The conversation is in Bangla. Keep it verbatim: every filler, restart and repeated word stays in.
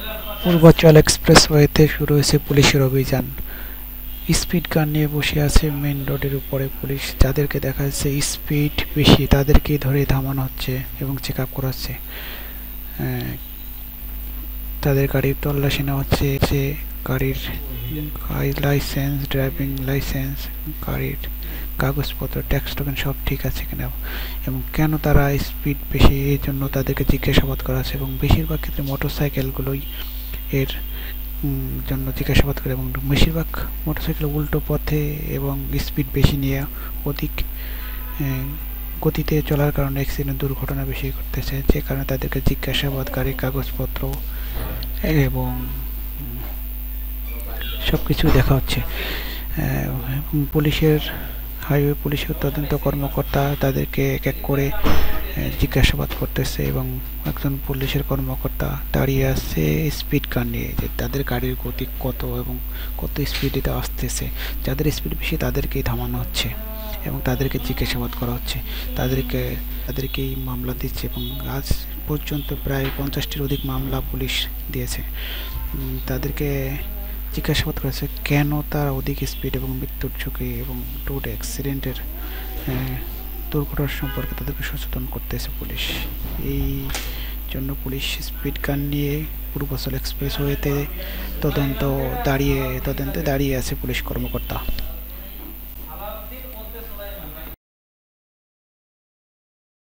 পূর্বাচল এক্সপ্রেসওয়েতে শুরু হয়েছে পুলিশের অভিযান। স্পিড গান নিয়ে বসে আছে মেন রোডের উপরে পুলিশ। যাদেরকে দেখা যাচ্ছে স্পিড বেশি তাদেরকেই ধরে থামানো হচ্ছে এবং চেক আপ করা হচ্ছে। তাদের গাড়ির তল্লাশি নেওয়া হচ্ছে, যে গাড়ির লাইসেন্স, ড্রাইভিং লাইসেন্স, গাড়ির কাগজপত্র, ট্যাক্স টোকেন সব ঠিক আছে কিনা এবং কেন তারা স্পিড বেশি এই জন্য তাদেরকে জিজ্ঞাসাবাদ করা আছে। এবং বেশিরভাগ ক্ষেত্রে মোটর সাইকেলগুলোই এর জন্য জিজ্ঞাসাবাদ করে এবং বেশিরভাগ মোটরসাইকেল উল্টো পথে এবং স্পিড বেশি নিয়ে অধিক গতিতে চলার কারণে অ্যাক্সিডেন্ট দুর্ঘটনা বেশি ঘটতেছে, যে কারণে তাদেরকে জিজ্ঞাসাবাদ, গাড়ির কাগজপত্র এবং সব কিছু দেখা হচ্ছে। পুলিশের হাইওয়ে পুলিশের তদন্ত কর্মকর্তা তাদেরকে এক এক করে জিজ্ঞাসাবাদ করতেছে এবং একজন পুলিশের কর্মকর্তা দাঁড়িয়ে আছে স্পিড গান নিয়ে, যে তাদের গাড়ির গতি কত এবং কত স্পিডে আসতেছে। যাদের স্পিড বেশি তাদেরকেই থামানো হচ্ছে এবং তাদেরকে জিজ্ঞাসাবাদ করা হচ্ছে। তাদেরকে তাদেরকেই মামলা দিচ্ছে এবং আজ পর্যন্ত প্রায় পঞ্চাশটির অধিক মামলা পুলিশ দিয়েছে। তাদেরকে জিজ্ঞাসাবাদ করেছে কেন তারা অধিক স্পিড এবং মৃত্যুর ঝুঁকি এবং রোড অ্যাক্সিডেন্টের দুর্ঘটনার সম্পর্কে তাদেরকে সচেতন করতেছে পুলিশ। এই জন্য পুলিশ স্পিড গান নিয়ে পূর্বাচল এক্সপ্রেসওয়েতে তদন্ত দাঁড়িয়ে তদন্তে দাঁড়িয়ে আছে পুলিশ কর্মকর্তা।